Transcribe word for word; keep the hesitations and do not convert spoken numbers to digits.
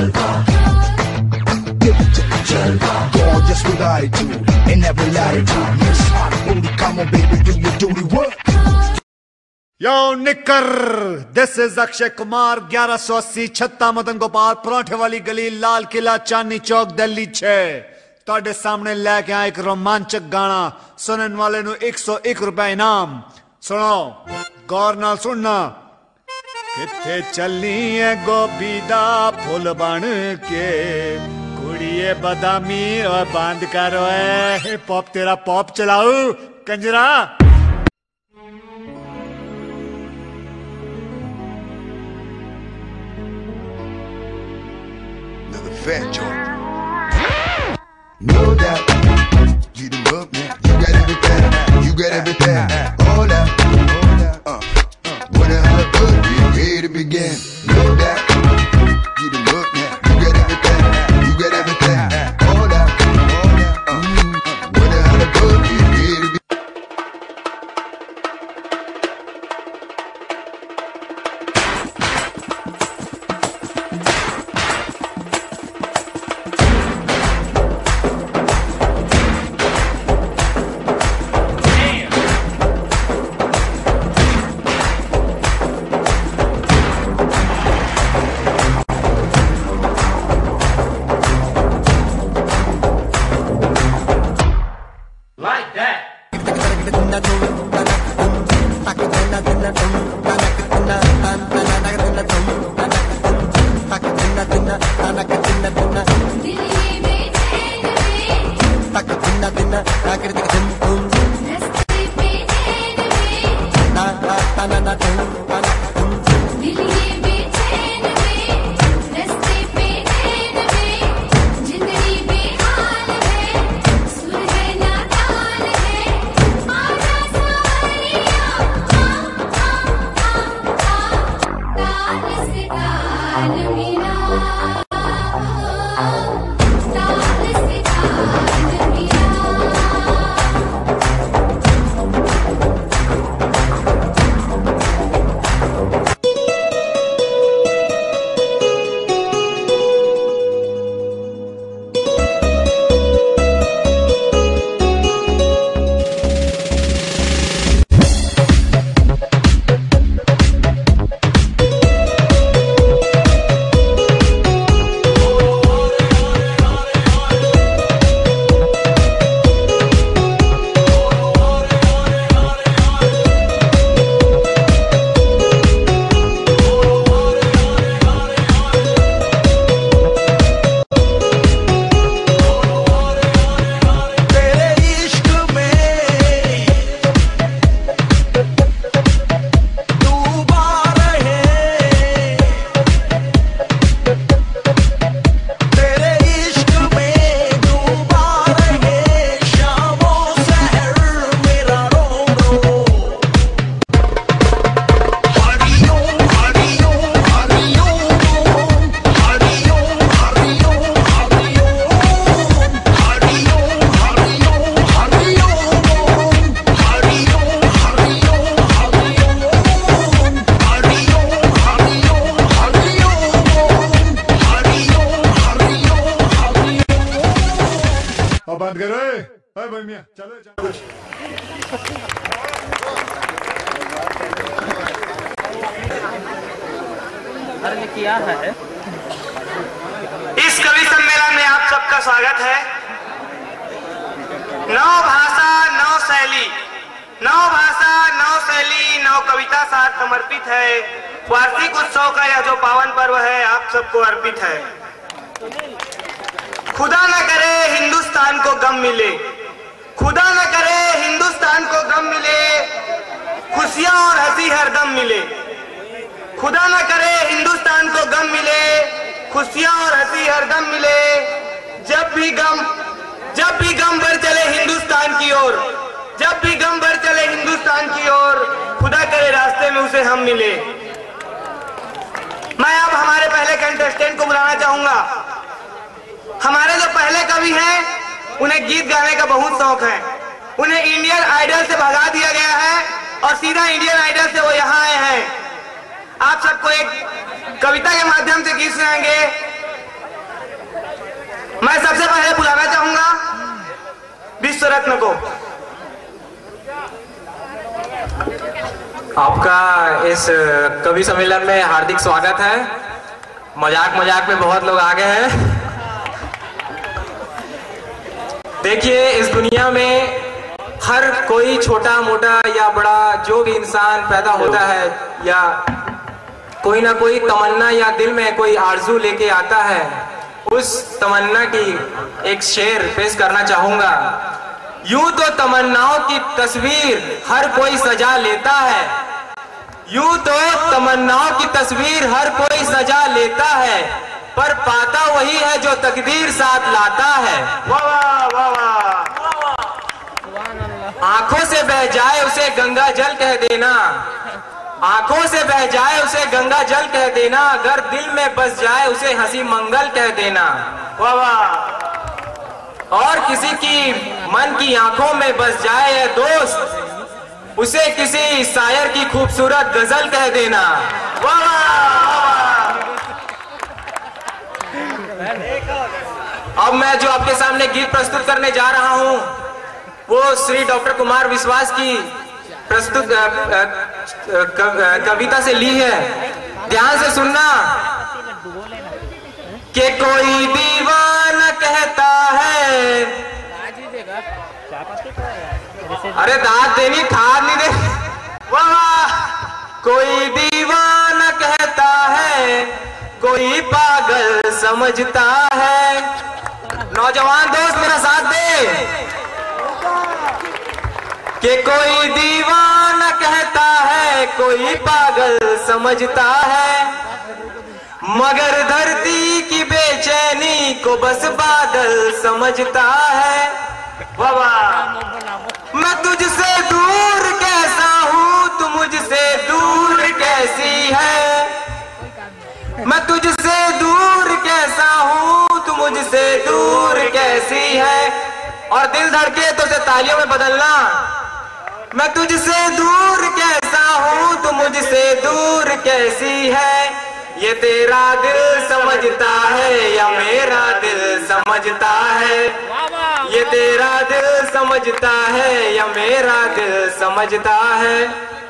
Gorgeous with attitude in every latitude. Miss hot booty, come on baby, do your duty work. Yo निकर, this is Akshay Kumar, ग्यारह सौ अस्सी छत्ता मदन गोपाल पराठे वाली गली, लाल किला, चांदनी चौक, दिल्ली छह। ਤੁਹਾਡੇ सामने लैके आया एक रोमांचक गाना, सुनने वाले ਨੂੰ एक सौ एक रुपए इनाम। सुनो गौर नाल सुनना। किथे चलनी है गोभी दा फुल बन के, कुड़िए बदामी और बंद करो है पॉप, तेरा पॉप चलाऊ कंजरा। Another fat joint. Know that you the book man, you got everything, you got everything. All that, uh, what the hell good? You ready to begin? Know that you the book man, you got everything, you got everything. All that, uh, what the hell good? You ready to begin? बंद करो भाई भाई मियां, चलो चलो। अरे किया है। इस कवि सम्मेलन में आप सबका स्वागत है। नौ भाषा नौ शैली, नौ भाषा नौ शैली नौ कविता साथ समर्पित है। वार्षिक उत्सव का यह जो पावन पर्व है आप सबको अर्पित है। खुदा न करे हिंदुस्तान को गम मिले, खुदा न करे हिंदुस्तान को गम मिले, खुशियां और हंसी हरदम मिले। खुदा न करे हिंदुस्तान को गम मिले, खुशियां और हंसी हरदम मिले। जब भी गम जब भी गम बढ़ चले हिंदुस्तान की ओर, जब भी गम बढ़ चले हिंदुस्तान की ओर, खुदा करे रास्ते में उसे हम मिले। मैं अब हमारे पहले कंटेस्टेंट को बुलाना चाहूंगा। हमारे जो पहले कवि हैं उन्हें गीत गाने का बहुत शौक है। उन्हें इंडियन आइडल से भगा दिया गया है और सीधा इंडियन आइडल से वो यहाँ आए हैं। आप सबको एक कविता के माध्यम से गीत सुनाएंगे। इस कवि सम्मेलन में हार्दिक स्वागत है। मजाक मजाक में बहुत लोग आ गए हैं। देखिए, इस दुनिया में हर कोई छोटा मोटा या बड़ा जो भी इंसान पैदा होता है या कोई ना कोई तमन्ना या दिल में कोई आरजू लेके आता है, उस तमन्ना की एक शेर पेश करना चाहूंगा। यूं तो तमन्नाओं की तस्वीर हर कोई सजा लेता है, यूं तो तमन्नाओं की तस्वीर हर कोई सजा लेता है, पर पाता वही है जो तकदीर साथ लाता है। वाह वाह वाह। आंखों से बह जाए उसे गंगा जल कह देना, आंखों से बह जाए उसे गंगा जल कह देना, अगर दिल में बस जाए उसे हंसी मंगल कह देना। वाह वाह। और किसी की मन की आंखों में बस जाए है दोस्त, उसे किसी शायर की खूबसूरत गजल कह देना। वाह वाह। अब मैं जो आपके सामने गीत प्रस्तुत करने जा रहा हूं वो श्री डॉक्टर कुमार विश्वास की प्रस्तुत कविता से ली है। ध्यान से सुनना। कि कोई दीवाना कहता है, अरे दांत देनी खाद नहीं दे। वाह। कोई दीवाना कहता है, कोई पागल समझता है। नौजवान दोस्त मेरा साथ दे। कि कोई दीवाना कहता है, कोई पागल समझता है, मगर धरती की बेचैनी को बस बादल समझता है। वाह। मैं तुझसे दूर कैसा हूँ, तू मुझसे दूर कैसी है, मैं तुझसे दूर कैसा हूँ, तू मुझसे दूर कैसी है। और दिल धड़के तो उसे तालियों में बदलना। मैं तुझसे दूर कैसा हूँ, तू मुझसे दूर कैसी है, ये तेरा दिल समझता है या मेरा दिल समझता है, ये तेरा दिल समझता है या मेरा दिल समझता है।